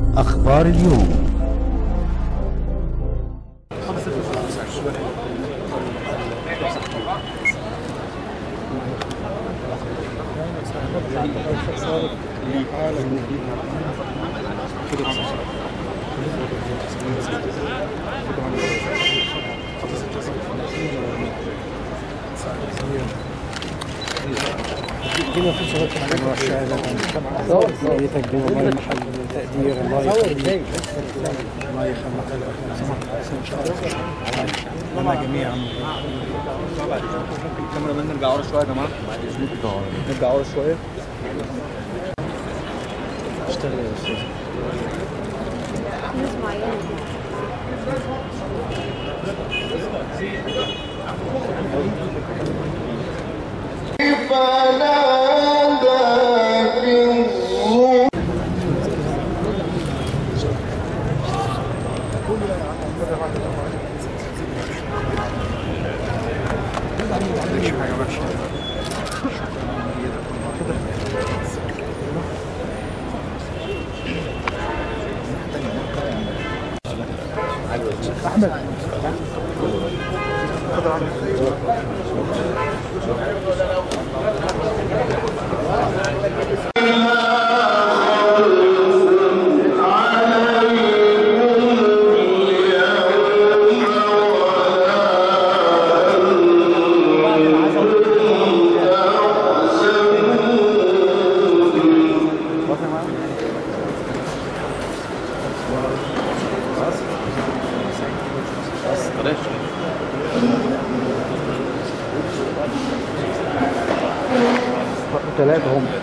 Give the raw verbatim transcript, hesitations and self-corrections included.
أخبار اليوم. جينا في صوت على الشهادة يتقدم الله محل تقدير الله يخليك الله يخليك إن شاء الله لنا جميعا. الكاميرا مان نرجع ورا شوية يا جماعة، نرجع ورا شوية. اشتغل يا أستاذ. أحمد خضر عنك ثلاثة هم.